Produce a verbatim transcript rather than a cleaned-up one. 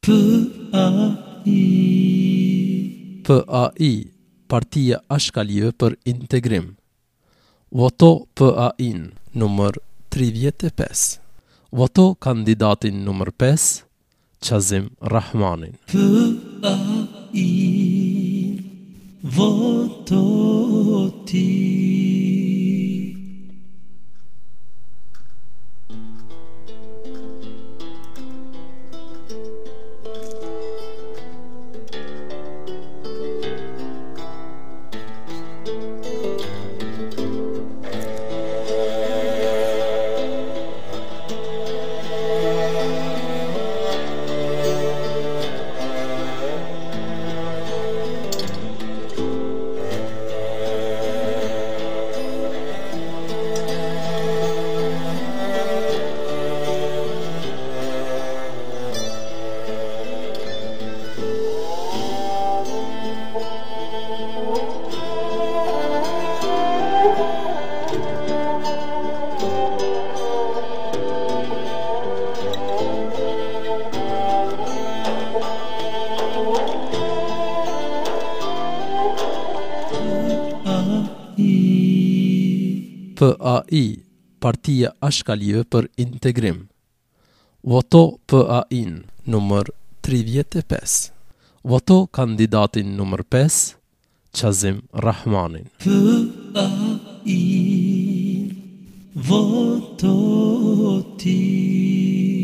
P A I P A I, Partia Ashkalive për Integrim. Voto P A I-n numër tridhjetë e pesë. Voto kandidatin numër pesë, Qazim Rahmanin. P A I voto ti. P A I, Partia Ashkalive për Integrim. Voto P A I-n numër tridhjetë e pesë. Voto kandidatin numër pesë, Qazim Rahmanin. P A I voto ti.